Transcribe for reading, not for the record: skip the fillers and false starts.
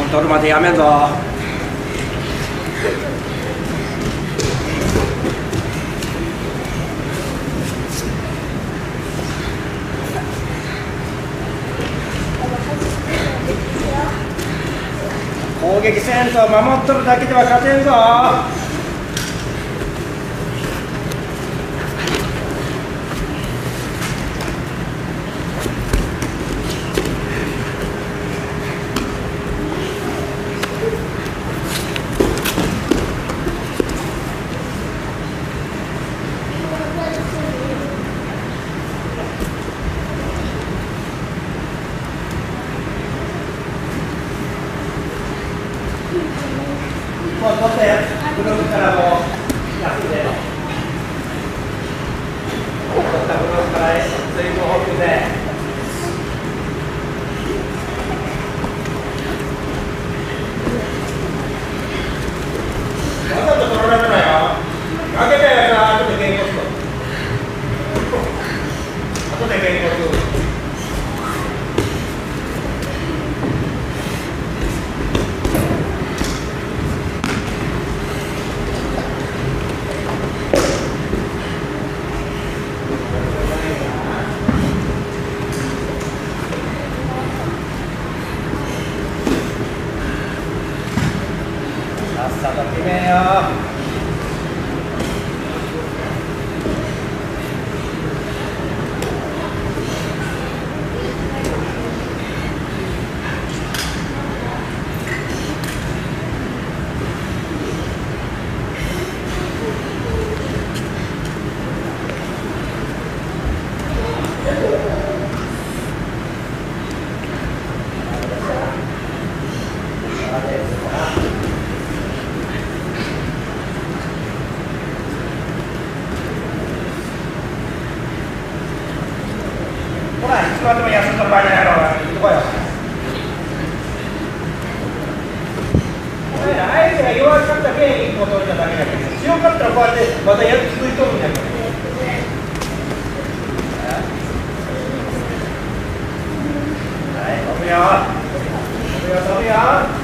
取るまでやめんぞ。攻撃せんと守っとるだけでは勝てんぞ。もう取って、ブロックからもう休んで、取ったブロックから水分補給で。わざと取られないよ。負けたやつは後でゲームコスト。後でゲームコスト。さっさと決めよう。ほら、いつまでも休んだ場合じゃないの。行ってこいよ。相手が弱かったけん、1個取れただけだけど、強かったらこうやってまたやる続いとるんだから。はい、飛ぶよ。飛ぶよ、飛ぶよ。